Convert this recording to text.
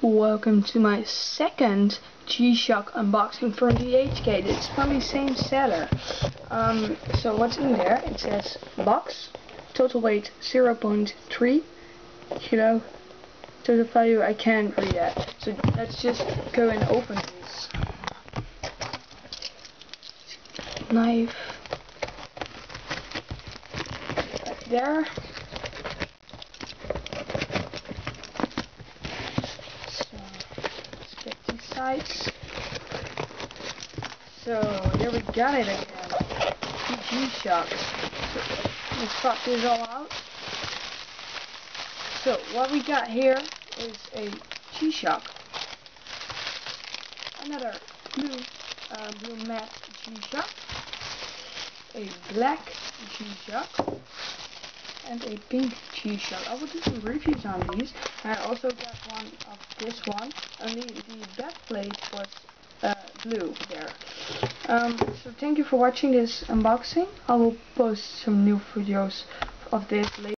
Welcome to my second G-Shock unboxing from DHgate. It's from the same seller. So what's in there? It says box, total weight 0.3 kilo, total value I can't read that. So let's just go and open this. Knife right there. Sides. So here we got it again. The G-Shock. So let's pop this all out. So what we got here is a G-Shock. Another blue matte G-Shock. A black G-Shock. And a pink G-Shock. I will do some reviews on these. I also got one of this one. Only the back plate was blue there. So thank you for watching this unboxing. I will post some new videos of this later.